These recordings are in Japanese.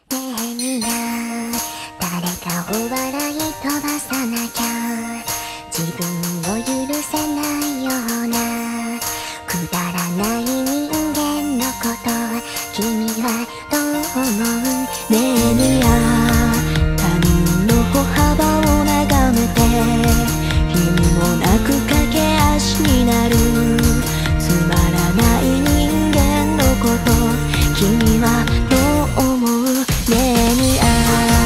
ねえ誰かを笑い飛ばさなきゃ自分を許せないようなくだらない人間のこと君はどう思う？ねえミア他人の歩幅を眺めて意味もなく駆け足になるつまらない人間のこと君はどう思う？ねえミア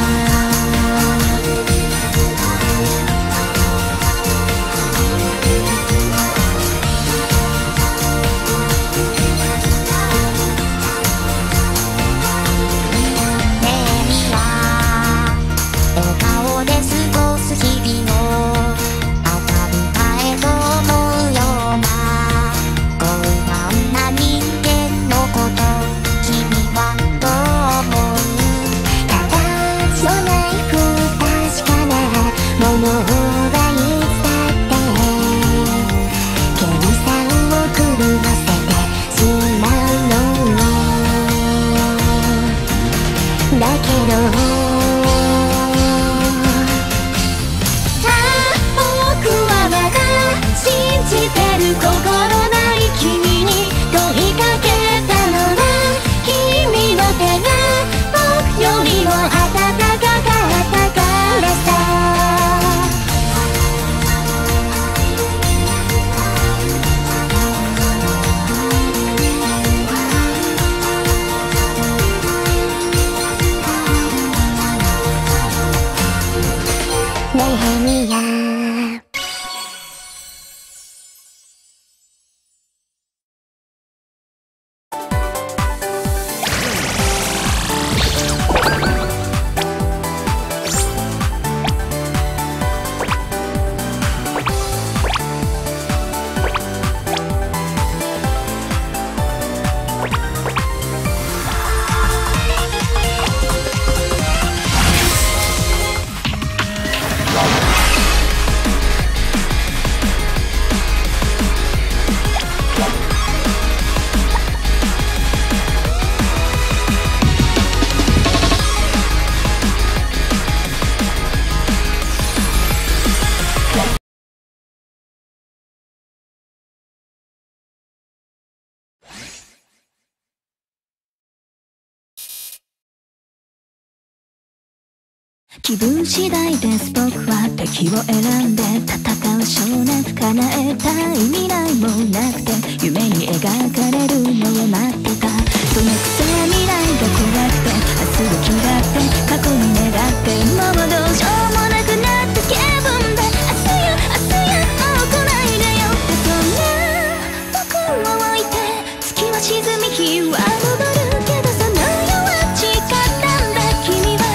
気分次第です僕は敵を選んで戦う少年叶えたい未来もなくて夢に描かれるのを待ってたそのくせ未来が怖くて明日を嫌って過去に願ってもうどうしようもなくなった気分で明日よもう来ないでよってそんな僕を置いて月は沈み日は昇るけどその世は誓ったんだ君は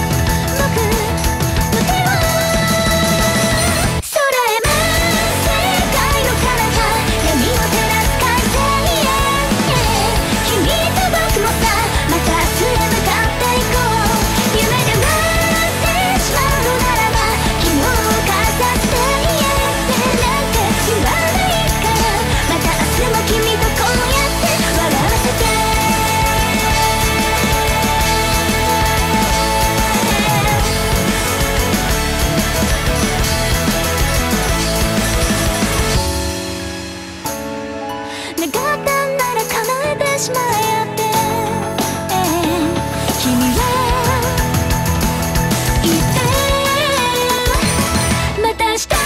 しまえって君は言ってまた明日の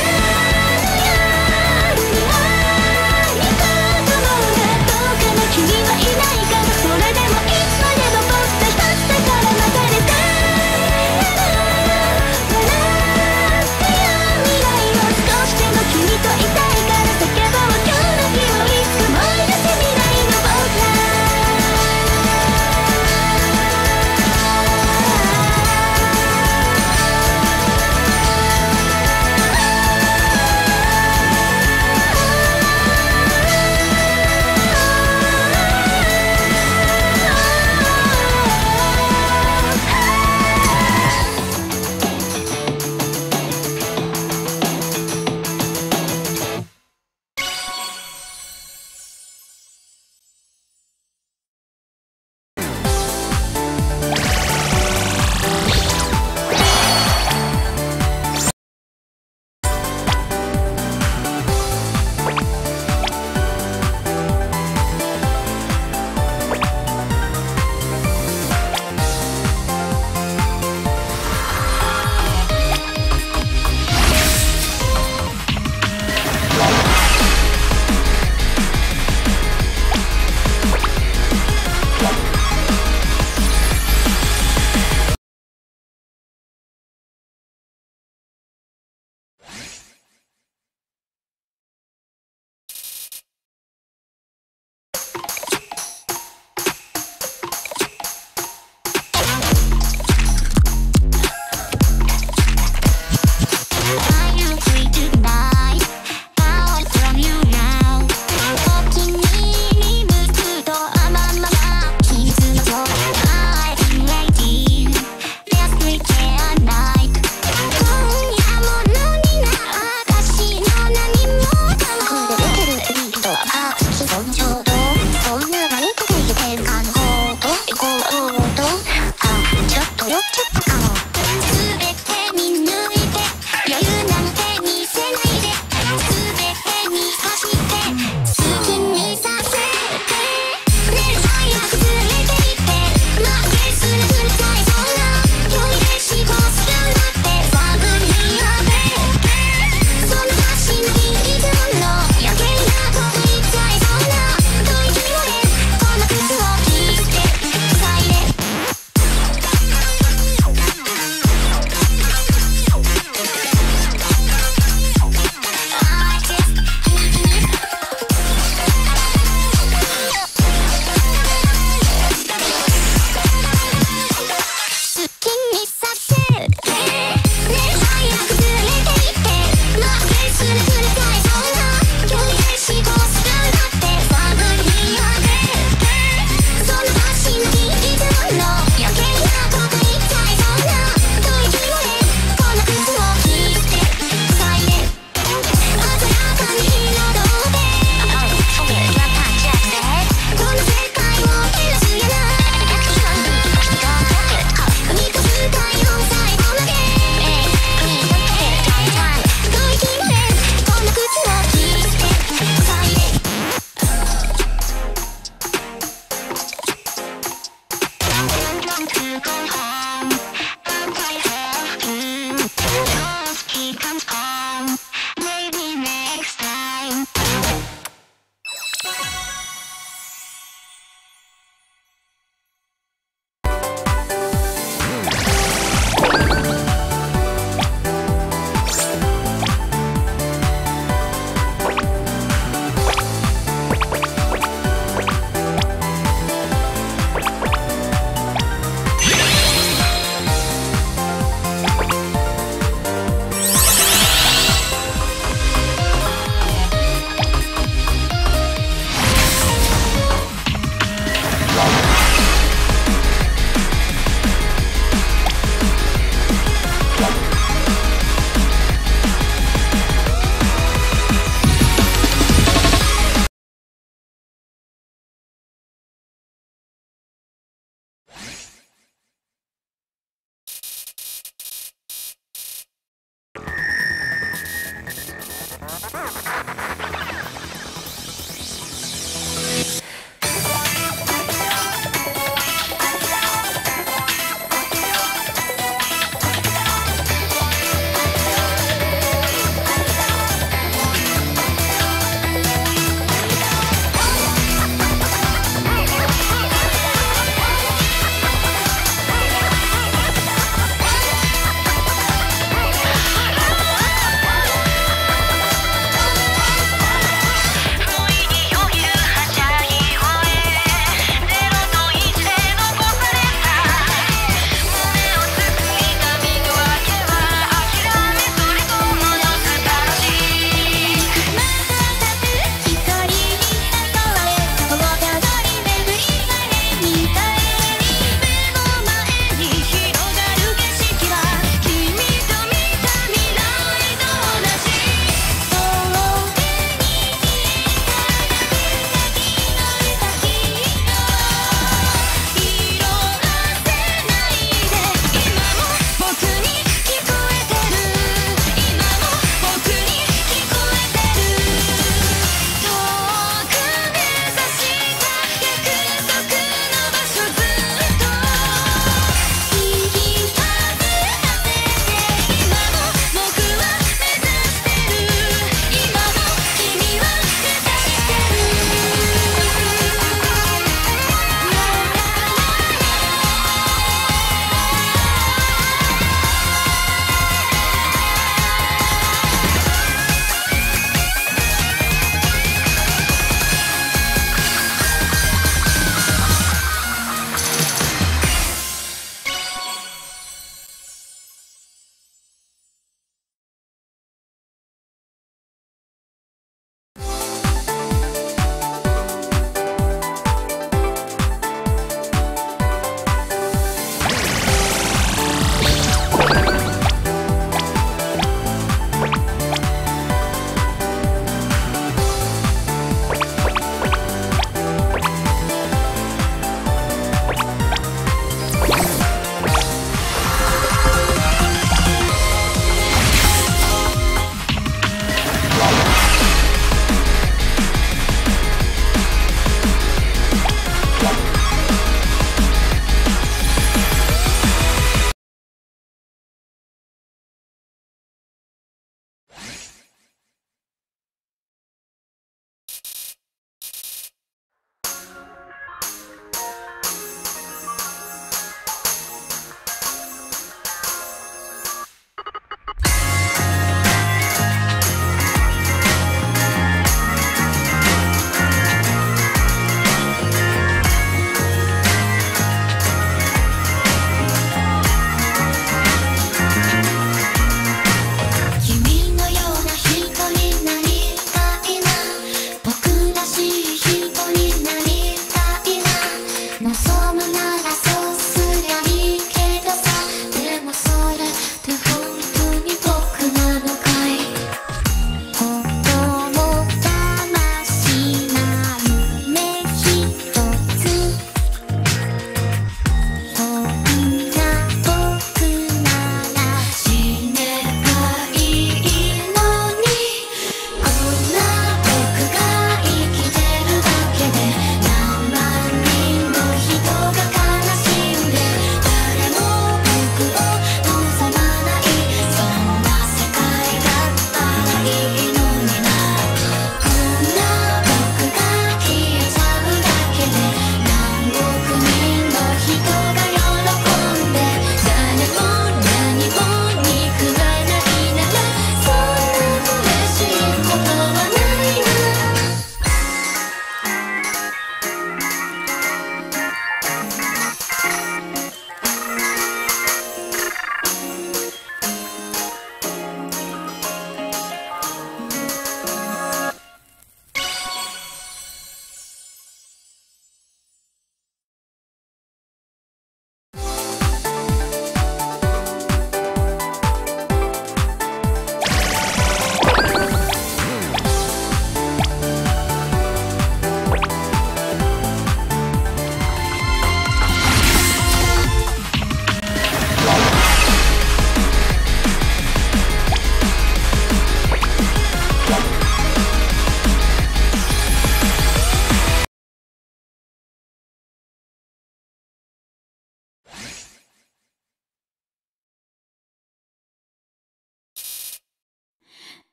夜に会いたいと思うがどうかな君はいないからそれでもいつまでも僕と一つだからまた出たい笑ってよ未来を少しでも君といたいから叫ぼう今日の日をいつか思い出せ未来の僕ら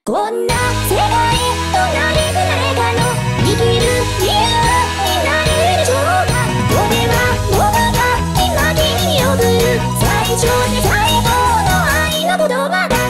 こんな世界隣で誰かの生きる理由になれるでしょうか。これは僕が今君に送る最初で最後の愛の言葉だ。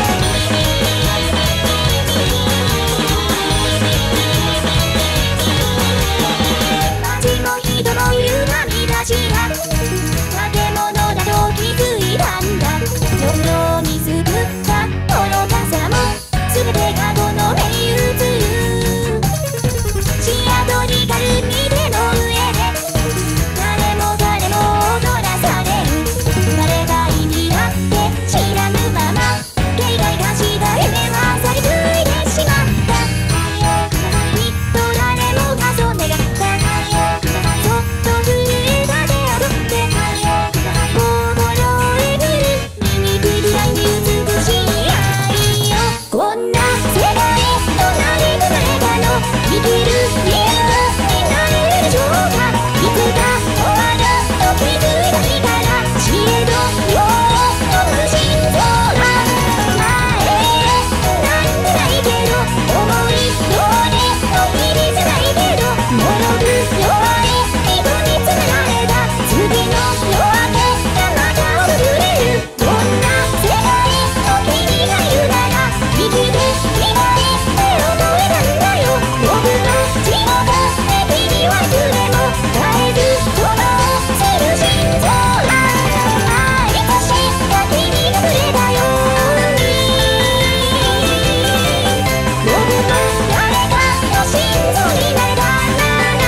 街も人もいる涙しが建物だと気づいたんだ。夜にすぶった愚かさも全てがこの目に映る。シアトリカルに手の上で誰も彼も踊らされる。誰が意味あって知らぬまま警戒がした夢は去りついてしまった。きっと誰もがそう願った。そっと震えた手を取って心えぐる醜いぐらいに美しい愛よ。こんな世界隣で誰かの生きる理由になれるでしょうか。いつか終わると気づいた日から死へとよ飛ぶ心臓が前へなんてないけど思い通りの日々じゃないけど脆く弱い糸につながれた次の夜明けがまた訪れる。こんな世界の君がいるなら生きていない手を止めたんだよ。僕の地元で君はいつでも絶えず鼓動する心臓がいつしか君がくれたように僕も誰かの心臓になれたんだな。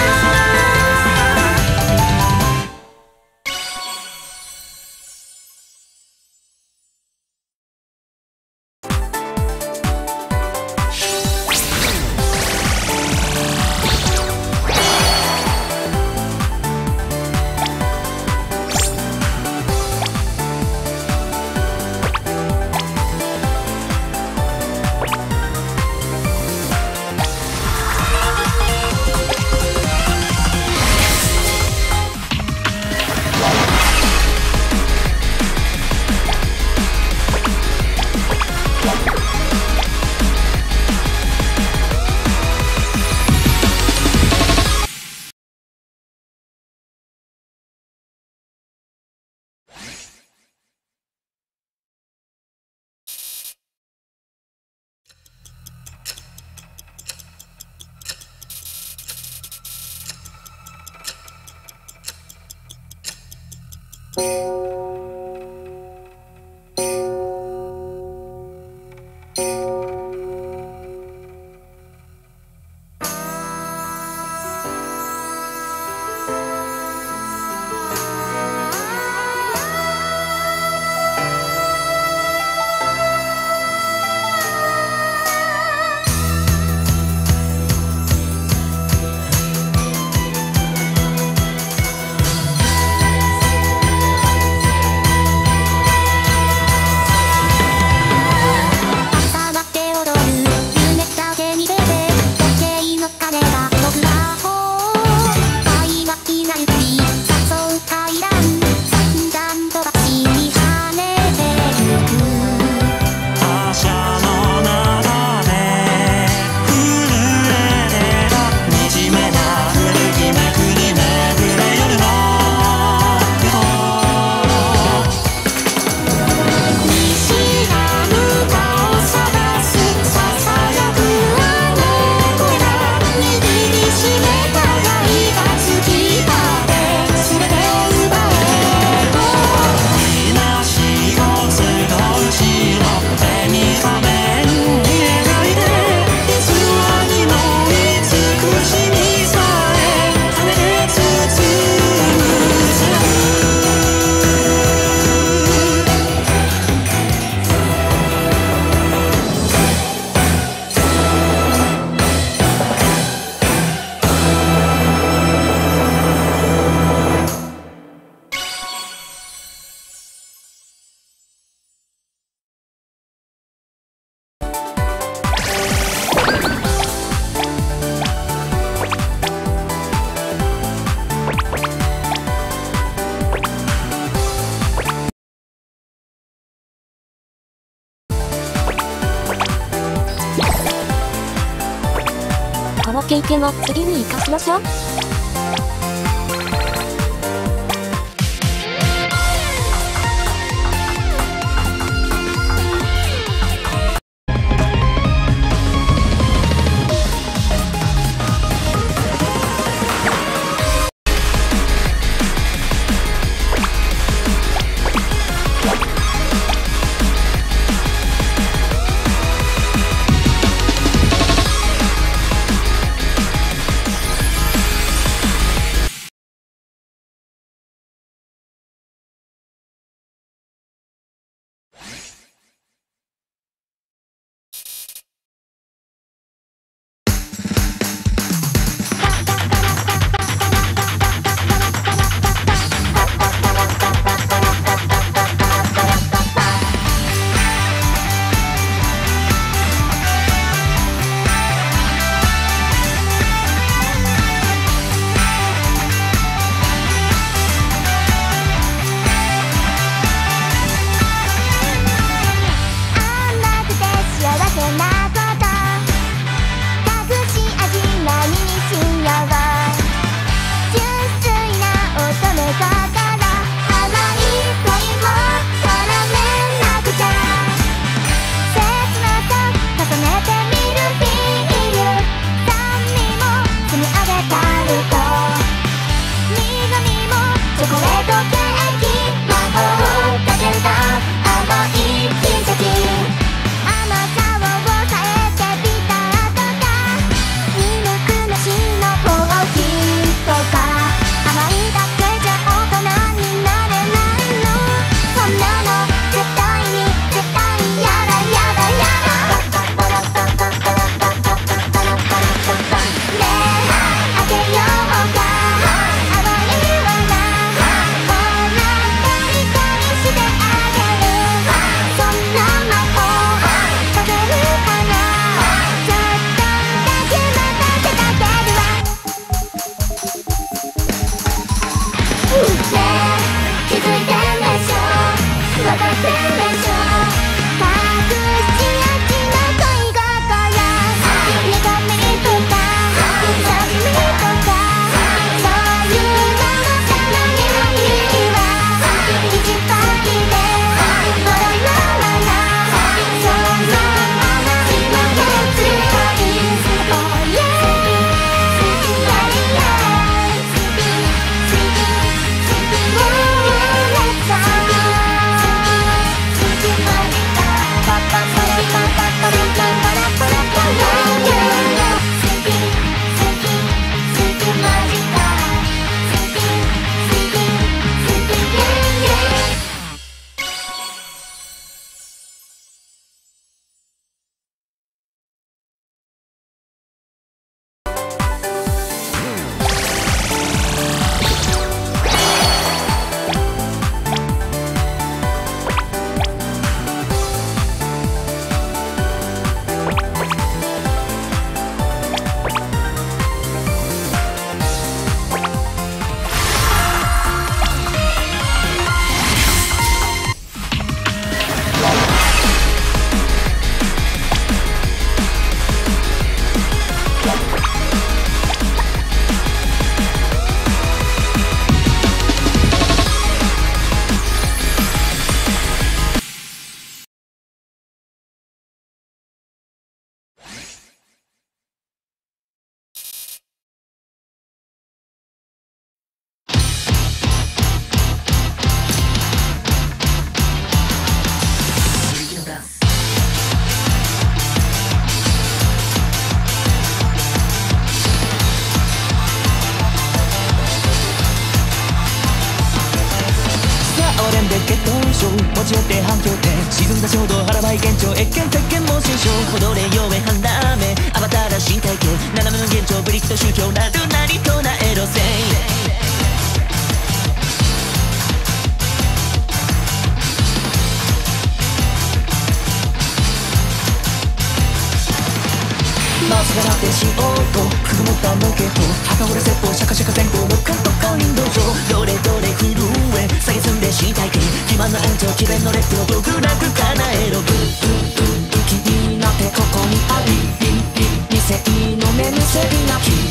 けも次に生かしましょう。 持ち寄って反響点沈んだ衝動腹ばい幻聴越見鉄拳も新章踊れよえ半ダメアバターら身体系斜めの幻聴ブリックと宗教なるなりとなエロセイまずがなってしようとくぐもったのけと墓折れ説法シャカシャカ前後の関東会員道場どれどれ震え下げ積んで身体系基盤の延長詭弁のレッドを極楽叶えろブンブンブン気になってここにあり理性の目見せびなき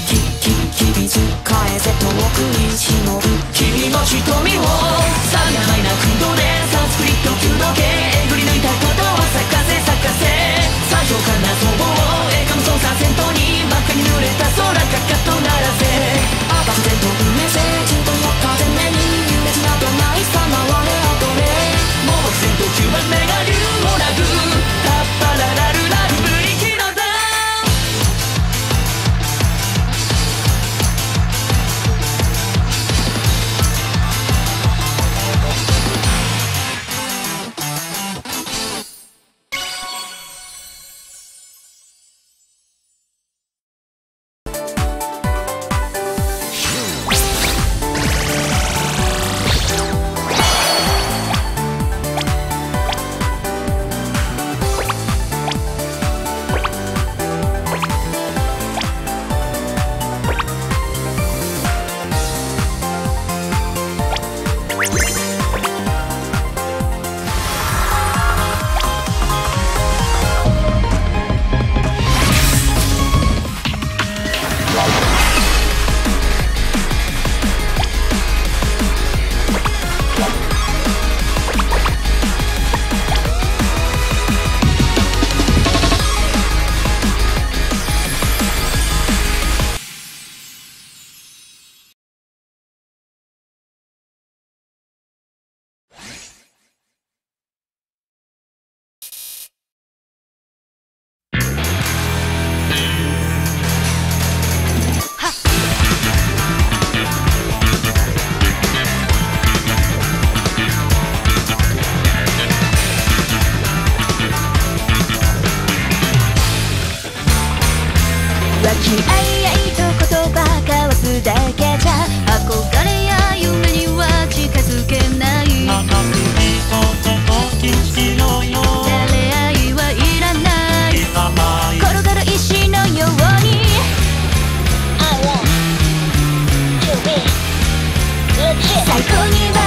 最高には